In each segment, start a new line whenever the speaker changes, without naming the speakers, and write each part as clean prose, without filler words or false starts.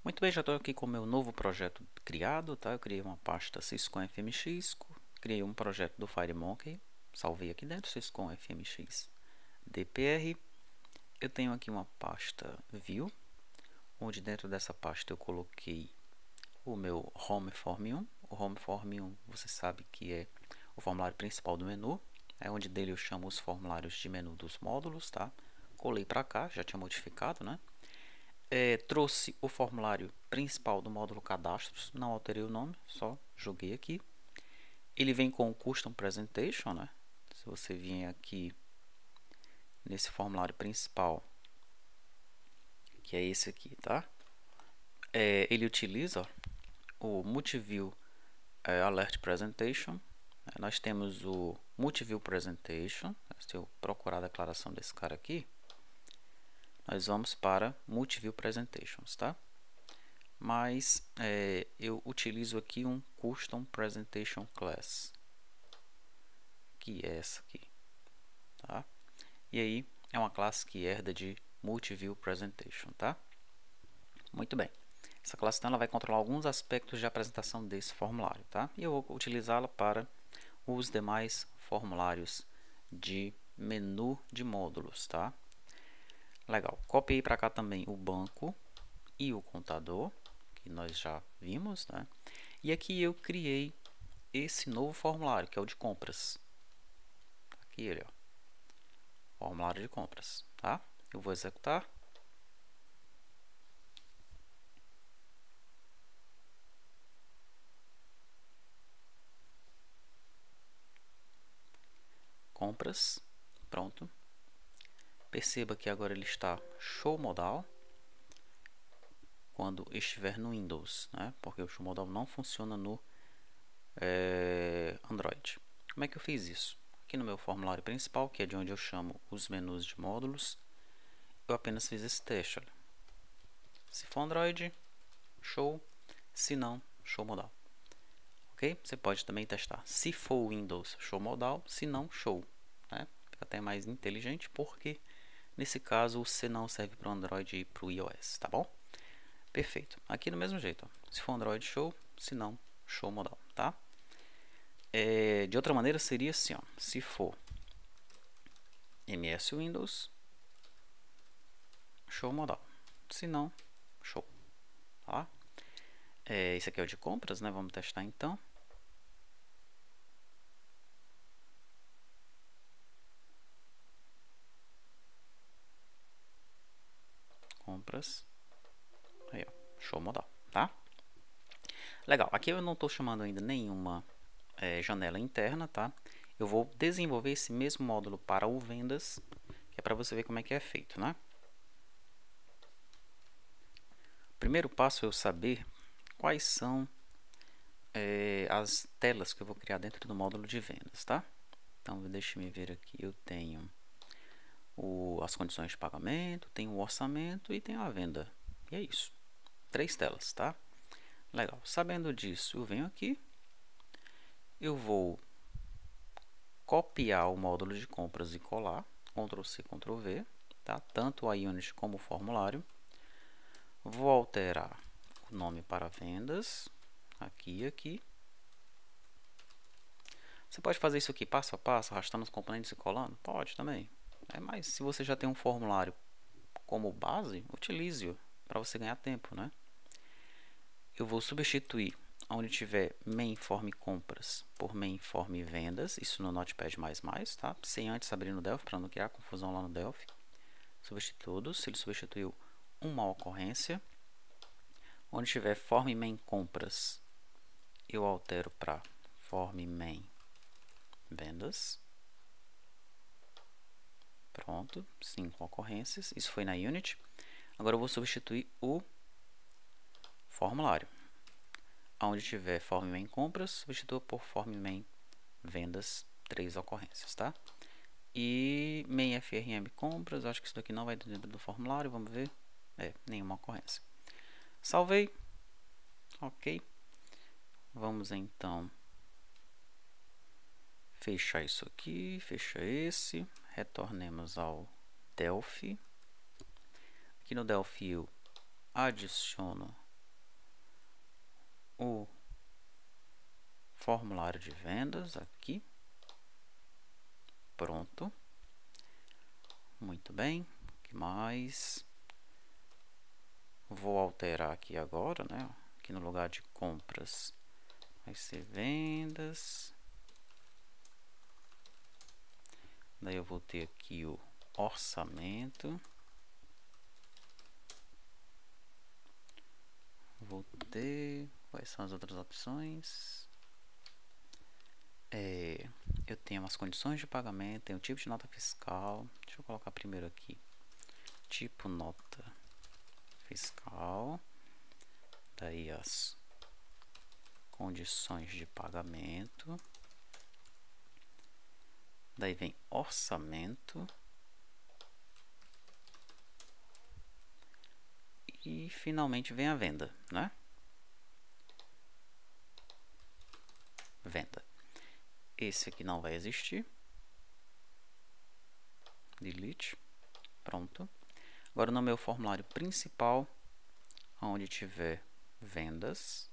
Muito bem, já estou aqui com o meu novo projeto criado, tá? Eu criei uma pasta syscon fmx, criei um projeto do FireMonkey, salvei aqui dentro, syscon fmx dpr. Eu tenho aqui uma pasta view, onde dentro dessa pasta eu coloquei o meu home form 1. O home form 1, você sabe que é o formulário principal do menu, é onde dele eu chamo os formulários de menu dos módulos, tá? Colei para cá, já tinha modificado, né? Trouxe o formulário principal do módulo cadastros, não alterei o nome, só joguei aqui. Ele vem com o custom presentation, né? Se você vier aqui nesse formulário principal, que é esse aqui, tá? Ele utiliza o multiview alert presentation. Nós temos o multiview presentation. Se eu procurar a declaração desse cara aqui, nós vamos para multiview presentations, tá? Mas eu utilizo aqui um custom presentation class, que é essa aqui, tá? E aí é uma classe que herda de multiview presentation, tá? Muito bem. Essa classe então, ela vai controlar alguns aspectos de apresentação desse formulário, tá? E eu vou utilizá-la para os demais formulários de menu de módulos, tá? Legal. Copiei para cá também o banco e o contador, que nós já vimos, né? E aqui eu criei esse novo formulário, que é o de compras. Aqui ele, ó. Formulário de compras, tá? Eu vou executar. Compras, pronto. Perceba que agora ele está show modal quando estiver no Windows, né? Porque o show modal não funciona no Android. Como é que eu fiz isso? Aqui no meu formulário principal, que é de onde eu chamo os menus de módulos, eu apenas fiz esse teste. Olha. Se for Android, show. Se não, show modal. Ok? Você pode também testar. Se for Windows, show modal. Se não, show. Né? Fica até mais inteligente, porque nesse caso o se não serve para o Android e para o iOS, tá bom? Perfeito. Aqui do mesmo jeito. Ó. Se for Android, show. Se não, show modal, tá? De outra maneira seria assim, ó. Se for MS Windows, show modal. Se não, show. Tá? Esse aqui é o de compras, né? Vamos testar então. Compras. Aí, ó. Show modal, tá? Legal. Aqui eu não estou chamando ainda nenhuma janela interna, tá? Eu vou desenvolver esse mesmo módulo para o vendas, que é para você ver como é que é feito, né? O primeiro passo é eu saber quais são as telas que eu vou criar dentro do módulo de vendas, tá? Então, deixe-me ver aqui. Eu tenho as condições de pagamento, tenho o orçamento e tenho a venda. E é isso. 3 telas, tá? Legal. Sabendo disso, eu venho aqui. Eu vou copiar o módulo de compras e colar. Ctrl+C, Ctrl+V. Tá? Tanto a Unity como o formulário. Vou alterar o nome para vendas. Aqui e aqui. Você pode fazer isso aqui passo a passo, arrastando os componentes e colando? Pode também. Mas se você já tem um formulário como base, utilize-o para você ganhar tempo, né? Eu vou substituir onde tiver mainform compras por mainform vendas, isso no Notepad++, tá? Sem antes abrir no Delphi, para não criar confusão lá no Delphi. Substituo, se ele substituiu uma ocorrência. Onde tiver form main compras, eu altero para form main vendas. Pronto, 5 ocorrências. Isso foi na Unity. Agora eu vou substituir o formulário. Onde tiver form main compras, substitua por form main vendas, 3 ocorrências, tá? E main frm compras, acho que isso daqui não vai dentro do formulário, vamos ver. Nenhuma ocorrência. Salvei. Ok. Vamos então fechar isso aqui, fecha esse. Retornemos ao Delphi. Aqui no Delphi eu adiciono o formulário de vendas aqui. Pronto. Muito bem. O que mais? Vou alterar aqui agora, né? Aqui no lugar de compras vai ser vendas. Daí eu vou ter aqui o orçamento. Vou ter... Quais são as outras opções? Eu tenho as condições de pagamento, tenho o tipo de nota fiscal. Deixa eu colocar primeiro aqui. Tipo nota fiscal. Daí as condições de pagamento. Daí vem orçamento. E finalmente vem a venda, né? Venda. Esse aqui não vai existir. Delete. Pronto. Agora no meu formulário principal, onde tiver vendas.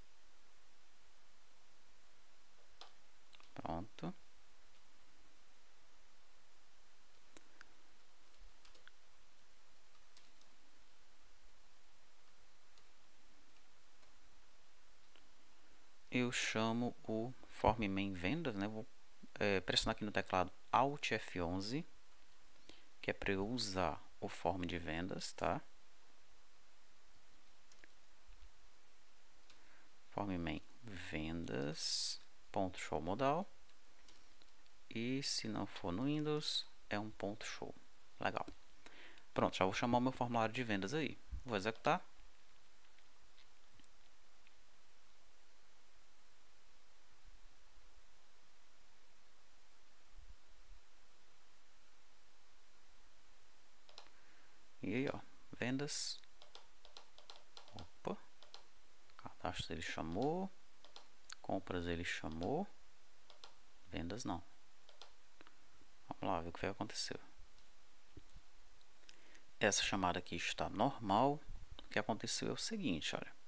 Pronto. Eu chamo o form main vendas, né? Vou pressionar aqui no teclado Alt F11, que é para eu usar o form de vendas, tá? Form main vendas, ponto show modal. E se não for no Windows, é um ponto show. Legal. Pronto, já vou chamar o meu formulário de vendas aí. Vou executar. E aí, ó, vendas. Opa. Cadastro ele chamou. Compras ele chamou. Vendas não. Vamos lá ver o que aconteceu. Essa chamada aqui está normal. O que aconteceu é o seguinte, olha.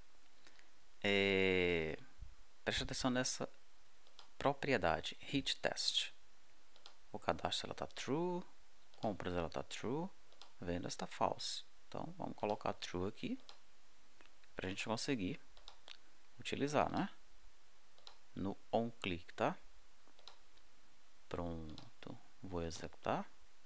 Preste atenção nessa propriedade, hit test. O cadastro ela está true, compras ela está true, vendas está false. Então vamos colocar true aqui para a gente conseguir utilizar, né? No on click, tá? Pronto, vou executar.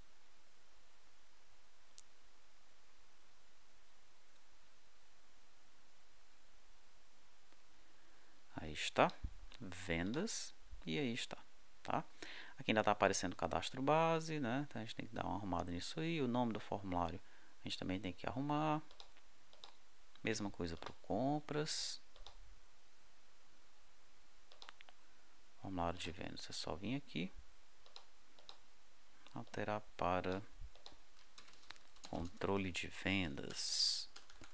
Aí está, vendas, e aí está, tá? Aqui ainda está aparecendo o cadastro base, né? Então a gente tem que dar uma arrumada nisso aí. O nome do formulário a gente também tem que arrumar. Mesma coisa para o compras. Formulário de vendas, é só vir aqui. Alterar para controle de vendas.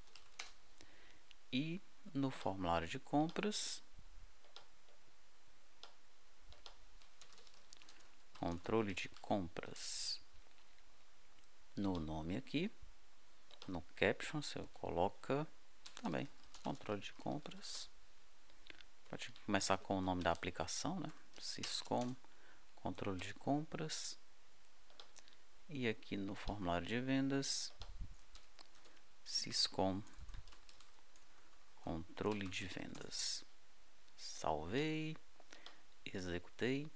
E no formulário de compras, controle de compras. No nome aqui, no caption, você coloca também controle de compras. Pode começar com o nome da aplicação, né? Syscom, controle de compras. E aqui no formulário de vendas, Syscom, controle de vendas. Salvei, executei.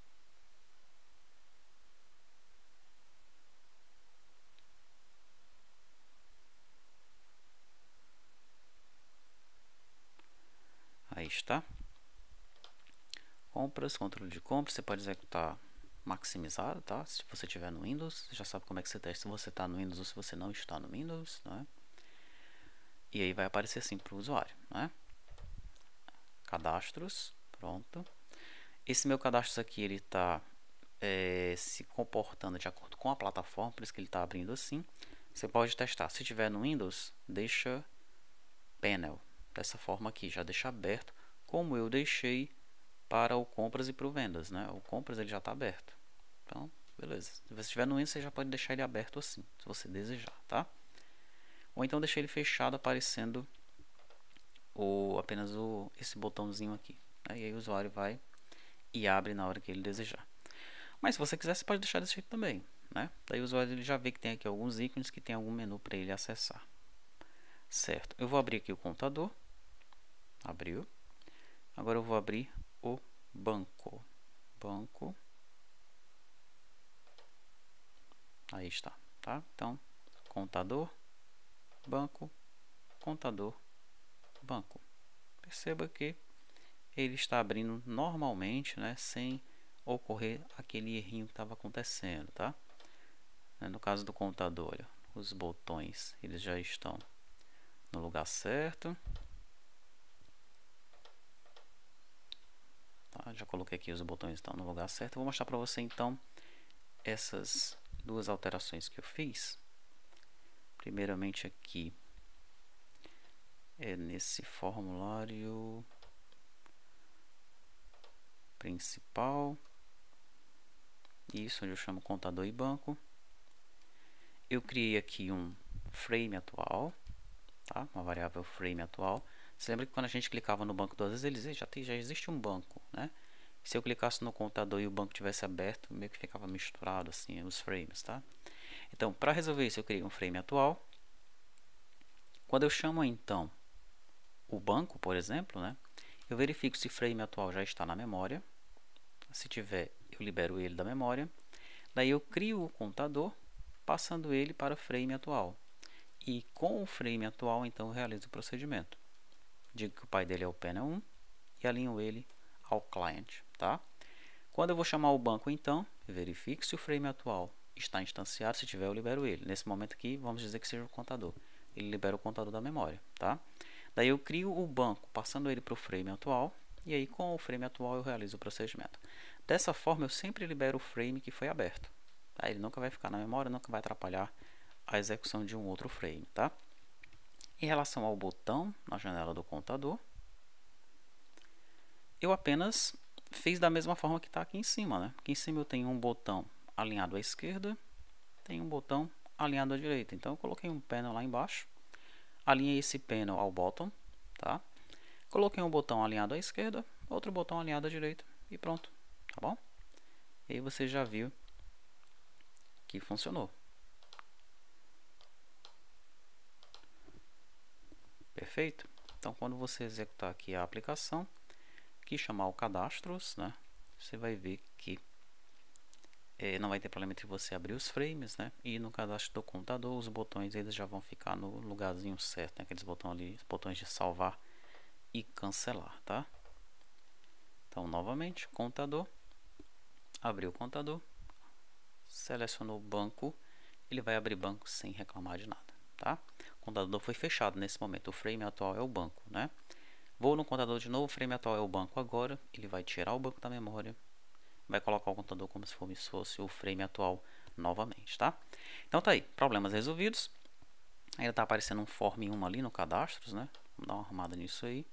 Aí está. Compras, controle de compras, você pode executar maximizado, tá? Se você tiver no Windows, você já sabe como é que você testa se você está no Windows ou se você não está no Windows, né? E aí vai aparecer assim para o usuário, né? Cadastros, pronto. Esse meu cadastro aqui, ele está se comportando de acordo com a plataforma, por isso que ele está abrindo assim. Você pode testar. Se tiver no Windows, deixa panel dessa forma aqui, já deixa aberto, como eu deixei para o compras e para o vendas, né? O compras ele já está aberto. Então, beleza. Se você estiver no Windows, você já pode deixar ele aberto assim, se você desejar, tá? Ou então deixar ele fechado aparecendo apenas esse botãozinho aqui, né? E aí o usuário vai e abre na hora que ele desejar. Mas se você quiser, você pode deixar desse jeito também, né? Daí o usuário ele já vê que tem aqui alguns ícones que tem algum menu para ele acessar. Certo, eu vou abrir aqui o computador. Abriu. Agora eu vou abrir o banco. Banco. Aí está, tá? Então, contador, banco, contador, banco. Perceba que ele está abrindo normalmente, né, sem ocorrer aquele errinho que estava acontecendo, tá? No caso do contador, olha, os botões eles já estão no lugar certo. Tá? Já coloquei aqui, os botões estão no lugar certo. Eu vou mostrar para você então essas duas alterações que eu fiz. Primeiramente aqui nesse formulário principal, isso onde eu chamo contador e banco. Eu criei aqui um frame atual, tá? Uma variável frame atual. Você lembra que quando a gente clicava no banco duas vezes, ele dizia, já existe um banco, né? Se eu clicasse no contador e o banco tivesse aberto, meio que ficava misturado assim os frames, tá? Então, para resolver isso, eu criei um frame atual. Quando eu chamo então o banco, por exemplo, né? Eu verifico se o frame atual já está na memória. Se tiver, eu libero ele da memória. Daí eu crio o contador, passando ele para o frame atual. E com o frame atual, então, eu realizo o procedimento. Digo que o pai dele é o panel 1 e alinho ele ao client, tá? Quando eu vou chamar o banco, então, eu verifico se o frame atual está instanciado. Se tiver, eu libero ele. Nesse momento aqui, vamos dizer que seja o contador. Ele libera o contador da memória, tá? Daí eu crio o banco, passando ele para o frame atual. E aí, com o frame atual, eu realizo o procedimento. Dessa forma, eu sempre libero o frame que foi aberto. Tá? Ele nunca vai ficar na memória, nunca vai atrapalhar a execução de um outro frame, tá? Em relação ao botão na janela do contador, eu apenas fiz da mesma forma que está aqui em cima, né? Aqui em cima eu tenho um botão alinhado à esquerda, tenho um botão alinhado à direita. Então eu coloquei um panel lá embaixo, alinhei esse panel ao bottom, tá? Coloquei um botão alinhado à esquerda, outro botão alinhado à direita e pronto, tá bom? E aí você já viu que funcionou. Perfeito? Então quando você executar aqui a aplicação, aqui chamar o cadastros, né? Você vai ver que não vai ter problema entre você abrir os frames, né? E no cadastro do computador, os botões eles já vão ficar no lugarzinho certo, né? Aqueles botões ali, botões de salvar e cancelar, tá? Então, novamente, computador, abriu o computador, selecionou banco, ele vai abrir banco sem reclamar de nada, tá? O computador foi fechado nesse momento, o frame atual é o banco, né? Vou no computador de novo, o frame atual é o banco agora, ele vai tirar o banco da memória, vai colocar o computador como se fosse o frame atual novamente, tá? Então tá aí, problemas resolvidos. Ainda tá aparecendo um form 1 ali no cadastros, né? Vamos dar uma arrumada nisso aí.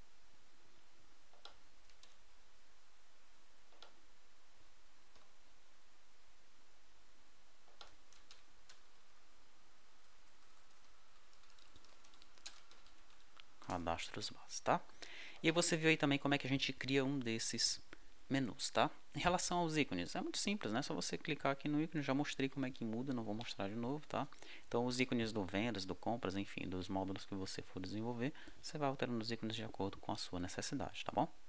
Cadastros base, tá? E aí você viu aí também como é que a gente cria um desses menus, tá? Em relação aos ícones, é muito simples, né? Só você clicar aqui no ícone, já mostrei como é que muda, não vou mostrar de novo, tá? Então os ícones do vendas, do compras, enfim, dos módulos que você for desenvolver, você vai alterando os ícones de acordo com a sua necessidade, tá bom?